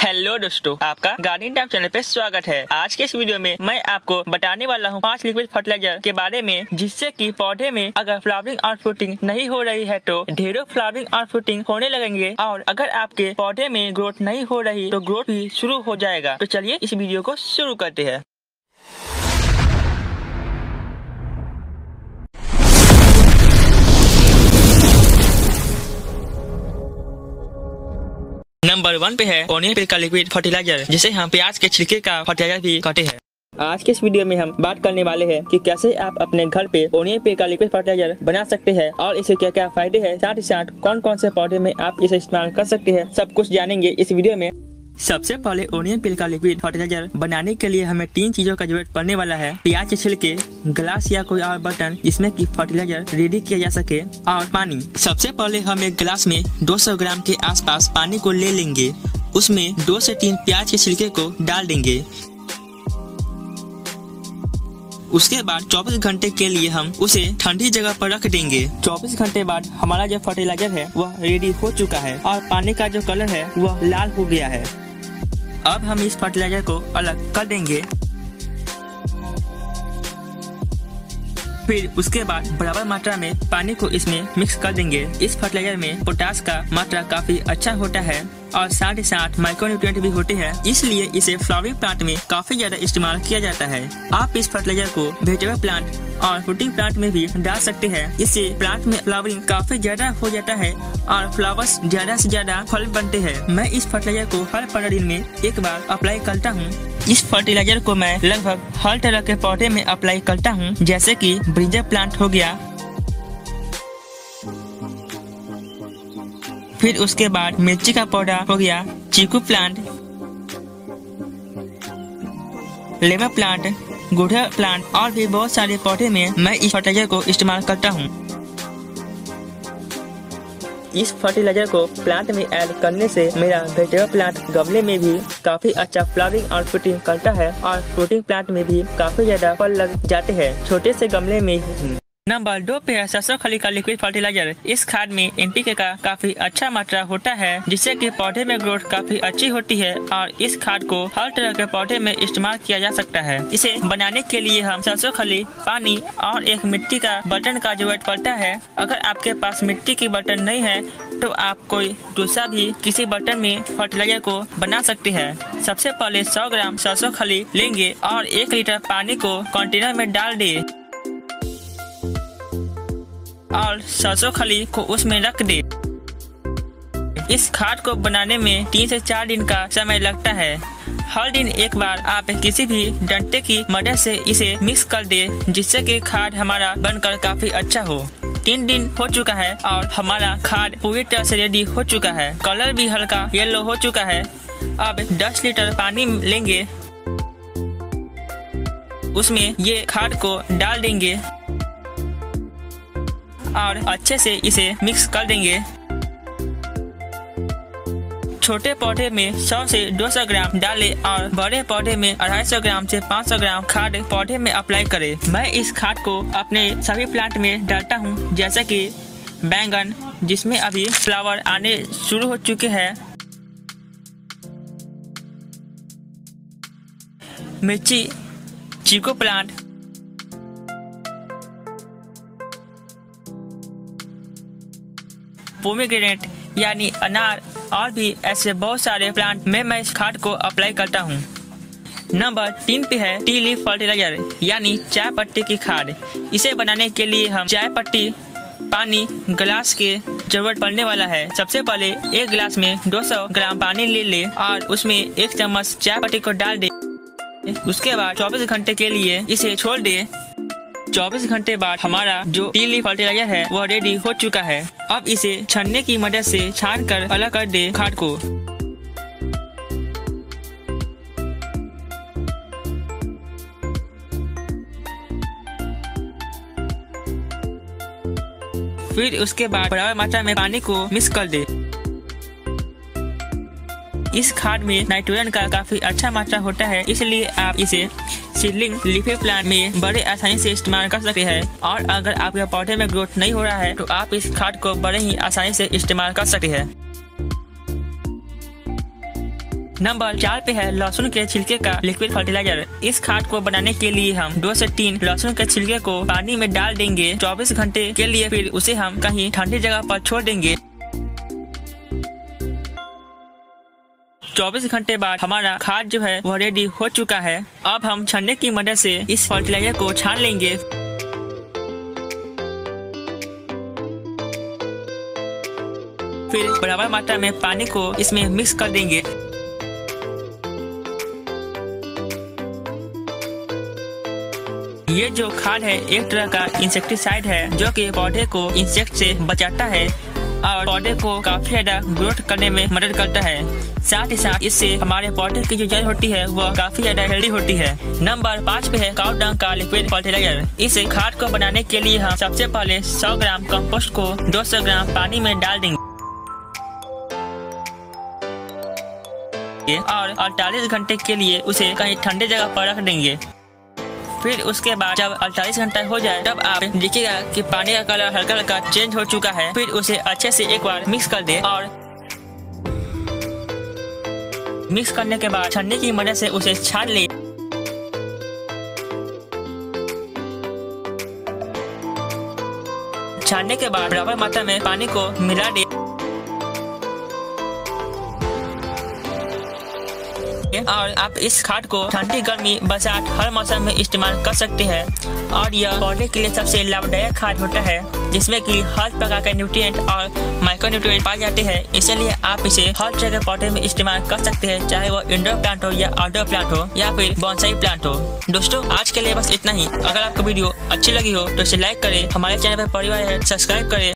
Hello दोस्तों, आपका gardening time channel पे स्वागत है। आज के इस वीडियो में मैं आपको बताने वाला हूँ 5 लिक्विड फर्टिलाइजर के बारे में, जिससे कि पौधे में अगर फ्लावरिंग और फ्रूटिंग नहीं हो रही है तो ढेरों फ्लावरिंग और फ्रूटिंग होने लगेंगे, और अगर आपके पौधे में ग्रोथ नहीं हो रही तो ग्रोथ भी शुरू हो जाएगा। तो चलिए इस वीडियो को शुरू करते हैं। नंबर 1 पे है ओनियन पील का लिक्विड फर्टिलाइजर, जिसे हम प्याज के छिलके का फर्टिलाइजर भी कहते हैं। आज के इस वीडियो में हम बात करने वाले हैं कि कैसे आप अपने घर पे ओनियन पील का लिक्विड फर्टिलाइजर बना सकते हैं और इसके क्या क्या फायदे हैं, साथ ही साथ कौन कौन से पौधे में आप इसे इस्तेमाल कर सकते हैं, सब कुछ जानेंगे इस वीडियो में। सबसे पहले ओनियन पील का लिक्विड फर्टिलाइजर बनाने के लिए हमें 3 चीजों का जरूरत पड़ने वाला है। प्याज के छिलके, ग्लास या कोई और बर्तन जिसमें कि फर्टिलाइजर रेडी किया जा सके, और पानी। सबसे पहले हम एक गिलास में 200 ग्राम के आसपास पानी को ले लेंगे। उसमें 2 से 3 प्याज के छिलके को डाल देंगे। उसके बाद 24 घंटे के लिए हम उसे ठंडी जगह पर रख देंगे। 24 घंटे बाद हमारा जो फर्टिलाइजर है वह रेडी हो चुका है और पानी का जो कलर है वह लाल हो गया है। अब हम इस फर्टिलाइजर को अलग कर देंगे। फिर उसके बाद बराबर मात्रा में पानी को इसमें मिक्स कर देंगे। इस फर्टिलाइजर में पोटास का मात्रा काफी अच्छा होता है और साथ ही साथ माइक्रोन्यूट्रिएंट भी होते हैं, इसलिए इसे फ्लावरिंग प्लांट में काफी ज्यादा इस्तेमाल किया जाता है। आप इस फर्टिलाइजर को वेजिटेबल प्लांट और फ्रूटिंग प्लांट में भी डाल सकते हैं। इससे प्लांट में फ्लावरिंग काफी ज्यादा हो जाता है और फ्लावर्स ज्यादा से ज्यादा फल बनते हैं। मैं इस फर्टिलाइजर को हर 15 दिन में एक बार अप्लाई करता हूँ। इस फर्टिलाइजर को मैं लगभग हर तरह के पौधे में अप्लाई करता हूँ, जैसे कि ब्रिंजल प्लांट हो गया। फिर उसके बाद मिर्ची का पौधा हो गया, चीकू प्लांट, लेमन प्लांट, गुड़हल प्लांट और भी बहुत सारे पौधे में मैं इस फर्टिलाइजर को इस्तेमाल करता हूँ। इस फर्टिलाइजर को प्लांट में ऐड करने से मेरा वेजिटेबल प्लांट गमले में भी काफी अच्छा फ्लावरिंग और फ्रूटिंग करता है और फ्रूटिंग प्लांट में भी काफी ज्यादा फल लग जाते हैं, छोटे से गमले में ही। नंबर 2 पे है सरसों खली का लिक्विड फर्टिलाइजर। इस खाद में एनपीके का काफी अच्छा मात्रा होता है, जिससे कि पौधे में ग्रोथ काफी अच्छी होती है और इस खाद को हर तरह के पौधे में इस्तेमाल किया जा सकता है। इसे बनाने के लिए हम सरसों खली, पानी और एक मिट्टी का बर्तन का जरूरत पड़ता है। अगर आपके पास मिट्टी की बर्तन नहीं है तो आप कोई दूसरा भी किसी बर्तन में फर्टिलाइजर को बना सकते हैं। सबसे पहले 100 ग्राम सरसों खली लेंगे और 1 लीटर पानी को कंटेनर में डाल दें और सरसों खली को उसमें रख दे। इस खाद को बनाने में 3 से 4 दिन का समय लगता है। हर दिन एक बार आप किसी भी डंडे की मदद से इसे मिक्स कर दे, जिससे कि खाद हमारा बनकर काफी अच्छा हो। 3 दिन हो चुका है और हमारा खाद पूरी तरह से रेडी हो चुका है। कलर भी हल्का येलो हो चुका है। अब 10 लीटर पानी लेंगे, उसमें ये खाद को डाल देंगे और अच्छे से इसे मिक्स कर देंगे। छोटे पौधे में 100 से 200 ग्राम डालें और बड़े पौधे में 250 ग्राम से 500 ग्राम खाद पौधे में अप्लाई करें। मैं इस खाद को अपने सभी प्लांट में डालता हूँ, जैसे कि बैंगन, जिसमें अभी फ्लावर आने शुरू हो चुके हैं, मिर्ची, चीकू प्लांट, पोमीग्रेनेट यानी अनार और भी ऐसे बहुत सारे प्लांट में मैं इस खाद को अप्लाई करता हूँ। नंबर 3 पे है टी लीफ फर्टिलाइजर यानी चाय पत्ती की खाद। इसे बनाने के लिए हम चाय पत्ती, पानी, गिलास के जरूरत पड़ने वाला है। सबसे पहले एक गिलास में 200 ग्राम पानी ले ले और उसमें 1 चम्मच चाय पत्ती को डाल दे। उसके बाद 24 घंटे के लिए इसे छोड़ दे। 24 घंटे बाद हमारा जो टी लीफ फर्टिलाइजर है वह रेडी हो चुका है। अब इसे छन्ने की मदद से छान कर अलग कर दे खाद को। फिर उसके बाद बराबर मात्रा में पानी को मिक्स कर दे। इस खाद में नाइट्रोजन का काफी अच्छा मात्रा होता है, इसलिए आप इसे सीडलिंग लीफी प्लांट में बड़े आसानी से इस्तेमाल कर सकते हैं। और अगर आपके पौधे में ग्रोथ नहीं हो रहा है तो आप इस खाद को बड़े ही आसानी से इस्तेमाल कर सकते हैं। नंबर 4 पे है लहसुन के छिलके का लिक्विड फर्टिलाइजर। इस खाद को बनाने के लिए हम 2 से 3 लहसुन के छिलके को पानी में डाल देंगे 24 घंटे के लिए, फिर उसे हम कहीं ठंडी जगह पर छोड़ देंगे। 24 घंटे बाद हमारा खाद जो है वह रेडी हो चुका है। अब हम छन्ने की मदद से इस फर्टिलाइजर को छान लेंगे। फिर बराबर मात्रा में पानी को इसमें मिक्स कर देंगे। ये जो खाद है एक तरह का इंसेक्टिसाइड है जो कि पौधे को इंसेक्ट से बचाता है और पौधे को काफी ज्यादा ग्रोथ करने में मदद करता है। साथ ही साथ इससे हमारे पौधे की जो जड़ होती है वह काफी ज्यादा हेल्दी होती है। नंबर 5 पे है काऊ डंग का लिक्विड फर्टिलाइजर। इस खाद को बनाने के लिए हम सबसे पहले 100 ग्राम कंपोस्ट को 200 ग्राम पानी में डाल देंगे और 48 घंटे के लिए उसे कहीं ठंडे जगह पर रख देंगे। फिर उसके बाद जब 48 घंटा हो जाए तब आप देखिएगा कि पानी का कलर हल्का हल्का चेंज हो चुका है। फिर उसे अच्छे से एक बार मिक्स कर दे और मिक्स करने के बाद छन्नी की मदद से उसे छान ले। छानने के बाद बराबर मात्रा में पानी को मिला दे और आप इस खाद को ठंडी गर्मी बरसात हर मौसम में इस्तेमाल कर सकते हैं और यह पौधे के लिए सबसे लाभदायक खाद होता है जिसमें कि हर प्रकार के न्यूट्रिएंट और माइक्रोन्यूट्रिएंट पाए जाते हैं। इसलिए आप इसे हर जगह पौधे में इस्तेमाल कर सकते हैं, चाहे वो इंडोर प्लांट हो या आउटडोर प्लांट हो या फिर बोनसाई प्लांट हो। दोस्तों आज के लिए बस इतना ही। अगर आपको वीडियो अच्छी लगी हो तो इसे लाइक करें, हमारे चैनल पर परिवार है सब्सक्राइब करें।